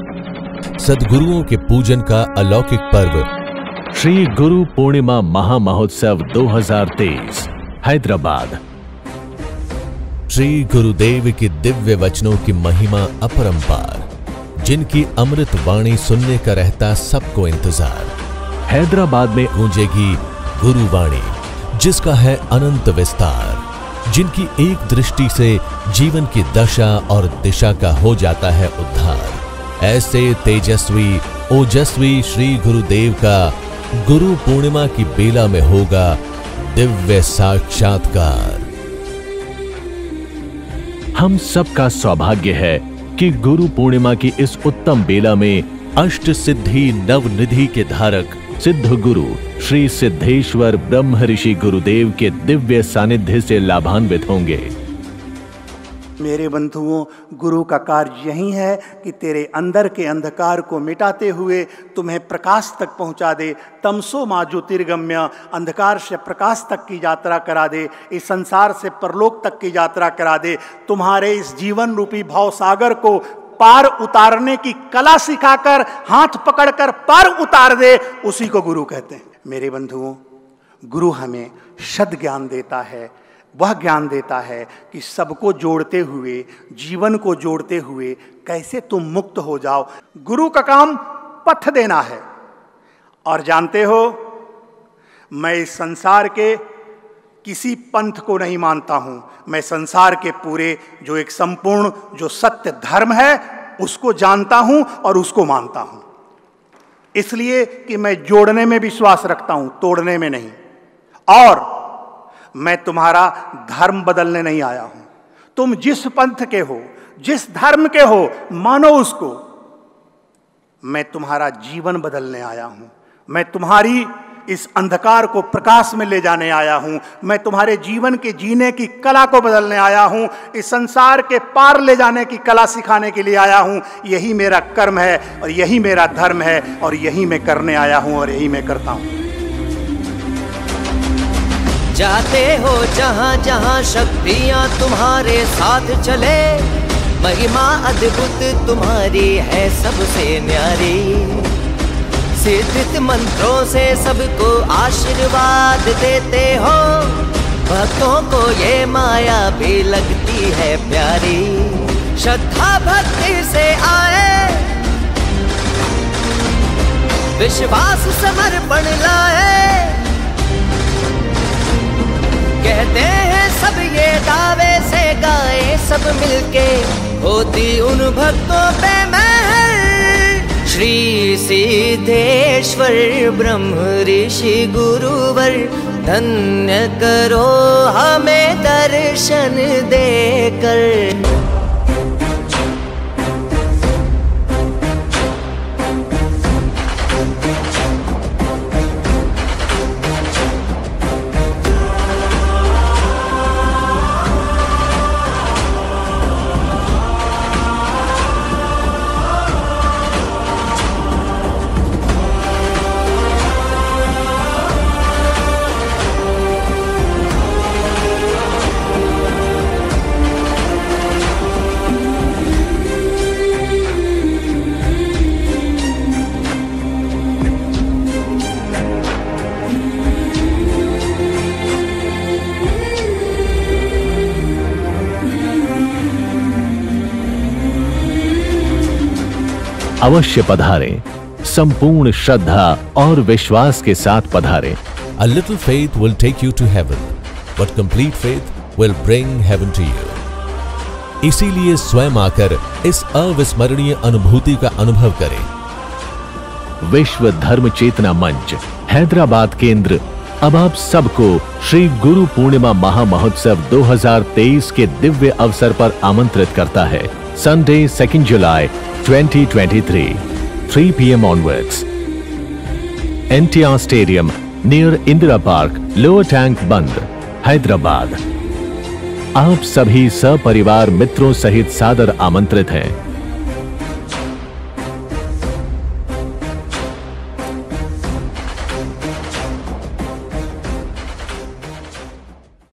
सद्गुरुओं के पूजन का अलौकिक पर्व श्री गुरु पूर्णिमा महामहोत्सव 2023 हैदराबाद। श्री गुरुदेव के दिव्य वचनों की महिमा अपरंपार, जिनकी अमृत वाणी सुनने का रहता सबको इंतजार। हैदराबाद में गूंजेगी गुरुवाणी, जिसका है अनंत विस्तार, जिनकी एक दृष्टि से जीवन की दशा और दिशा का हो जाता है उद्धार। ऐसे तेजस्वी ओजस्वी श्री गुरुदेव का गुरु पूर्णिमा की बेला में होगा दिव्य साक्षात्कार। हम सबका सौभाग्य है कि गुरु पूर्णिमा की इस उत्तम बेला में अष्ट सिद्धि नवनिधि के धारक सिद्ध गुरु श्री सिद्धेश्वर ब्रह्म ऋषि गुरुदेव के दिव्य सानिध्य से लाभान्वित होंगे। मेरे बंधुओं, गुरु का कार्य यही है कि तेरे अंदर के अंधकार को मिटाते हुए तुम्हें प्रकाश तक पहुंचा दे। तमसो मा ज्योतिर्गम्य, अंधकार से प्रकाश तक की यात्रा करा दे, इस संसार से परलोक तक की यात्रा करा दे। तुम्हारे इस जीवन रूपी भाव सागर को पार उतारने की कला सिखाकर, हाथ पकड़कर पार उतार दे, उसी को गुरु कहते हैं। मेरे बंधुओं, गुरु हमें शब्द ज्ञान देता है। वह ज्ञान देता है कि सबको जोड़ते हुए, जीवन को जोड़ते हुए कैसे तुम मुक्त हो जाओ। गुरु का काम पथ देना है। और जानते हो, मैं इस संसार के किसी पंथ को नहीं मानता हूं। मैं संसार के पूरे जो एक संपूर्ण जो सत्य धर्म है उसको जानता हूं और उसको मानता हूं, इसलिए कि मैं जोड़ने में विश्वास रखता हूं, तोड़ने में नहीं। और मैं तुम्हारा धर्म बदलने नहीं आया हूं। तुम जिस पंथ के हो, जिस धर्म के हो, मानो उसको। मैं तुम्हारा जीवन बदलने आया हूं। मैं तुम्हारी इस अंधकार को प्रकाश में ले जाने आया हूं। मैं तुम्हारे जीवन के जीने की कला को बदलने आया हूं। इस संसार के पार ले जाने की कला सिखाने के लिए आया हूं। यही मेरा कर्म है और यही मेरा धर्म है और यही मैं करने आया हूं और यही मैं करता हूं। जाते हो जहां जहां शक्तियां तुम्हारे साथ चले, महिमा अद्भुत तुम्हारी है सबसे न्यारी। सिद्ध मंत्रों से सबको आशीर्वाद देते हो, भक्तों को ये माया भी लगती है प्यारी। श्रद्धा भक्ति से आए, विश्वास समर्पण लाए, कहते हैं सब ये दावे से गाए सब मिलके, होती उन भक्तों पे महर। श्री सिद्धेश्वर ब्रह्म ऋषि गुरुवर, धन्य करो हमें दर्शन देकर। अवश्य पधारें, संपूर्ण श्रद्धा और विश्वास के साथ पधारें। A little faith will take you to heaven, but complete faith will bring heaven to you. इसीलिए स्वयं आकर इस अविस्मरणीय अनुभूति का अनुभव करें। विश्व धर्म चेतना मंच हैदराबाद केंद्र अब आप सबको श्री गुरु पूर्णिमा महामहोत्सव 2023 के दिव्य अवसर पर आमंत्रित करता है। संडे 2 जुलाई 2023, 3 p.m. onwards. NTR Stadium near Indira Park, Lower Tank Band, Hyderabad. आप सभी सपरिवार मित्रों सहित सादर आमंत्रित हैं।